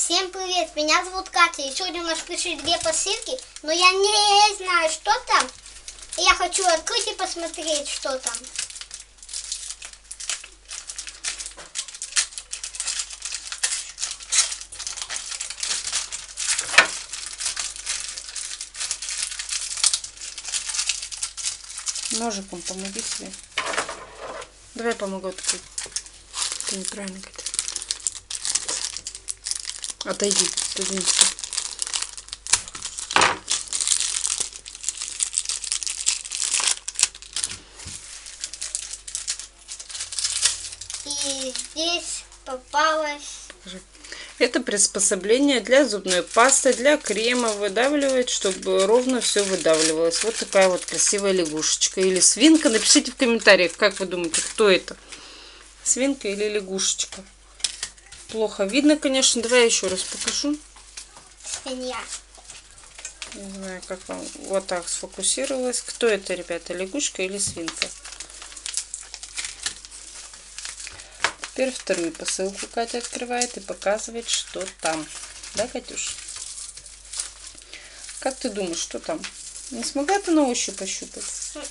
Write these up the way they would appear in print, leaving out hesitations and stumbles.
Всем привет, меня зовут Катя, и сегодня у нас пришли две посылки, но я не знаю, что там. И я хочу открыть и посмотреть, что там. Ножиком помоги себе. Давай помогу открыть. Ты неправильно, Катя. Отойди, студенчество. И здесь попалось... Это приспособление для зубной пасты, для крема. Выдавливает, чтобы ровно все выдавливалось. Вот такая вот красивая лягушечка или свинка. Напишите в комментариях, как вы думаете, кто это? Свинка или лягушечка? Плохо видно, конечно. Давай я еще раз покажу. Свинья. Не знаю, как вам вот так сфокусировалось. Кто это, ребята, лягушка или свинка? Теперь вторую посылку Катя открывает и показывает, что там. Да, Катюш? Как ты думаешь, что там? Не смогла ты на ощупь пощупать?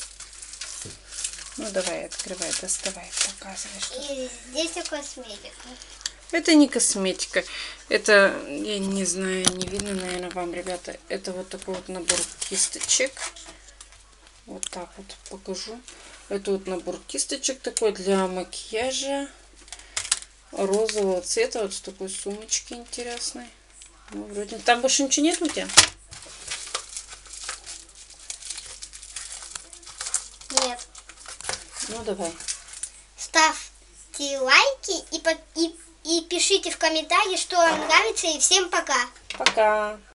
Ну, давай, открывай, доставай, показывай, что. И здесь косметика. Это не косметика. Это, я не знаю, не видно, наверное, вам, ребята. Это вот такой вот набор кисточек. Вот так вот покажу. Это вот набор кисточек такой для макияжа. Розового цвета. Вот с такой сумочки интересной. Ну, вроде... Там больше ничего нет у тебя? Нет. Ну, давай. Ставьте лайки и пишите в комментарии, что вам нравится. И всем пока. Пока.